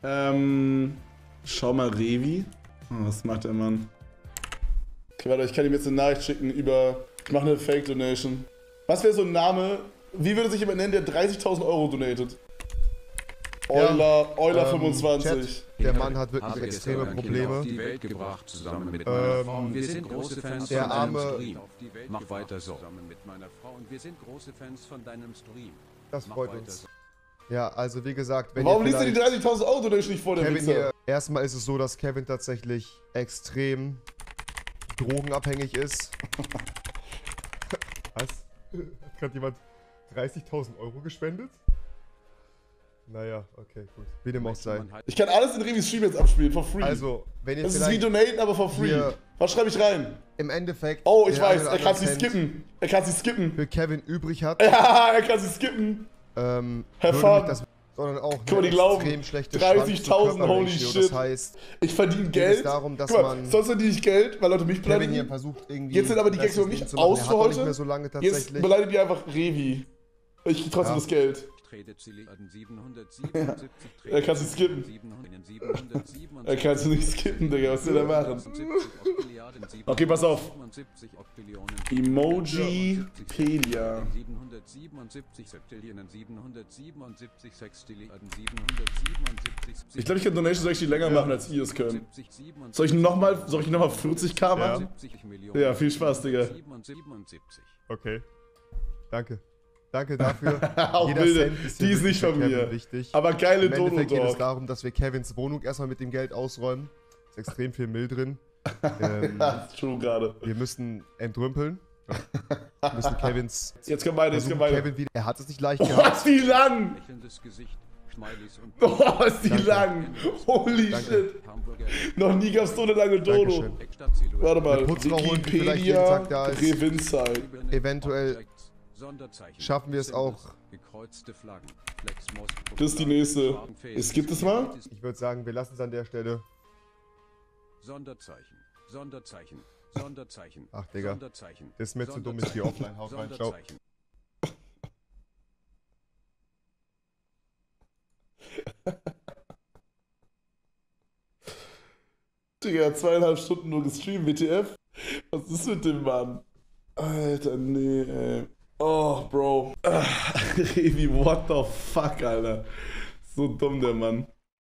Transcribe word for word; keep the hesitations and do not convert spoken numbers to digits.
Ähm, schau mal Revi. Oh, was macht der Mann? Okay, warte, ich kann ihm jetzt eine Nachricht schicken über... Ich mache eine Fake-Donation. Was wäre so ein Name? Wie würde sich jemand nennen, der dreißigtausend Euro donatet? Euler, ja, Euler ähm, fünfundzwanzig. Chat, der Mann hat wirklich extreme Probleme. Auf die Welt gebracht, zusammen mit ähm, wir sind große Fans der von deinem arme, Stream. Mach weiter so. Zusammen mit meiner Frau und wir sind große Fans von deinem Stream. Das freut uns. Ja, also wie gesagt, wenn Warum ihr liest du die dreißigtausend Euro Donation nicht vor, der Kevin Wichser? hier, erstmal ist es so, dass Kevin tatsächlich extrem drogenabhängig ist. Was? Hat gerade jemand dreißigtausend Euro gespendet? Naja, okay, gut. Wie dem auch sei. Ich kann alles in Revis Stream jetzt abspielen, for free. Also, wenn ihr das ist wie Donaten, aber for free. Was schreibe ich rein? Im Endeffekt... Oh, ich weiß, er kann sie skippen. Er kann sie skippen. Für Kevin übrig hat. Ja, er kann sie skippen. Ähm, Have fun. Das, sondern auch Guck mal, die glauben, dreißigtausend, holy shit. Das heißt, ich verdiene Geld. Es darum, dass Guck mal, man sonst verdiene ich Geld, weil Leute mich beleidigen. Kevin hier versucht irgendwie... Jetzt sind aber die Gags über mich aus für heute. Nicht mehr so lange Jetzt beleidigt ihr einfach Revi. Ich krieg trotzdem ja. das Geld. Ja. Er kann sie skippen. Er kann sie nicht skippen, Digga. Was will er machen? Okay, pass auf. Emojipedia. Ich glaube, ich kann Donations actually länger machen, als ihr es könnt. Soll ich nochmal soll ich noch mal vierzig K machen? Ja. ja, viel Spaß, Digga. Okay. Danke. Danke dafür. Auch Jeder wilde, Cent ist die ist nicht von mir. Wichtig. Aber geile Dono. Im Endeffekt geht es darum, dass wir Kevins Wohnung erstmal mit dem Geld ausräumen. Ist extrem viel Müll drin. ähm, das ist true gerade. Wir müssen entrümpeln. Wir müssen Kevins... Jetzt kommt beide, jetzt kommt beide. Kevin wieder. Er hat es nicht leicht oh, gehabt. Oh, ist die lang! Oh, ist die Danke. lang! Holy Danke. shit! Noch nie gab's so eine lange Dono. Dankeschön. Warte mal, Wikipedia, Revinzeit. Eventuell schaffen wir es auch. Das ist die nächste. Es gibt es mal? Ich würde sagen, wir lassen es an der Stelle. Sonderzeichen, Sonderzeichen, Sonderzeichen. Ach, Digga. Sonderzeichen. Das ist mir zu dumm, ist die offline. Haut rein, ciao. Digga, zweieinhalb Stunden nur gestreamt, W T F? Was ist mit dem Mann? Alter, nee, ey. Oh, Bro. Revi, what the fuck, Alter. So dumm, der Mann.